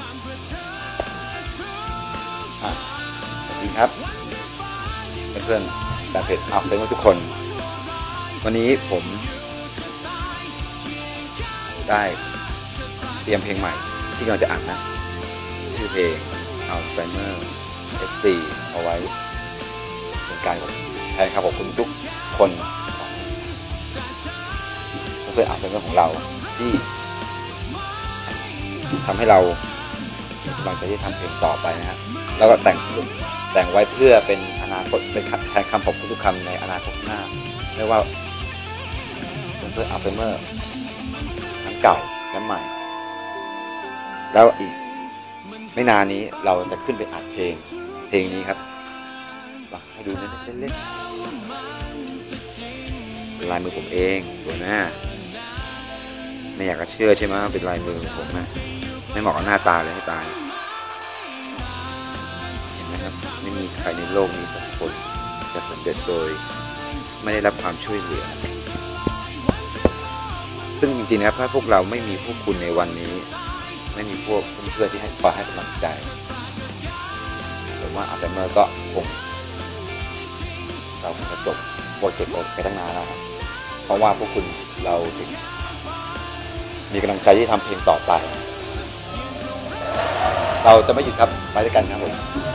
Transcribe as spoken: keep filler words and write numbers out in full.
อ่ะสวัสดีครับเพื่อนๆแฟนเพจอัลไซเมอร์ทุกคนวันนี้ผมได้เตรียมเพลงใหม่ที่กำลังจะอัดนะชื่อเพลง Alzheimer เอฟ ซี เอาไว้เป็นการแทนคำขอบคุณทุกคนเพื่อนๆอัลไซเมอร์ของเราที่ทำให้เรากำลังจะได้ทำเพลงต่อไปนะฮะแล้วก็แต่งแต่งไว้เพื่อเป็นอนาคตเป็นแทนคำขอบคุณทุกคำในอนาคตหน้าไม่ว่าเพื่อนๆอัลไซเมอร์ทั้งเก่าและใหม่แล้วอีกไม่นานนี้เราจะขึ้นไปอัดเพลงเพลงนี้ครับให้ดูเล่นๆเป็นลายมือผมเองสวยนะไม่อยากจะเชื่อใช่ไหมเป็นลายมือผมนะไม่เหมาะกับหน้าตาเลยให้ตายเห็นไหมครับไม่มีใครในโลกนี้สักคนจะสำเร็จโดยไม่ได้รับความช่วยเหลือซึ่งจริงๆนะครับถ้าพวกเราไม่มีพวกคุณในวันนี้ไม่มีพวกเพื่อนๆที่ให้คอยให้กำลังใจผมว่าอัลไซเมอร์ก็คงเราคงจะจบโปรเจกต์ไปตั้งนานแล้วครับเพราะว่าพวกคุณเราถึงมีกำลังใจที่ทำเพลงต่อไปเราจะไม่หยุดครับไปด้วยกันครับผม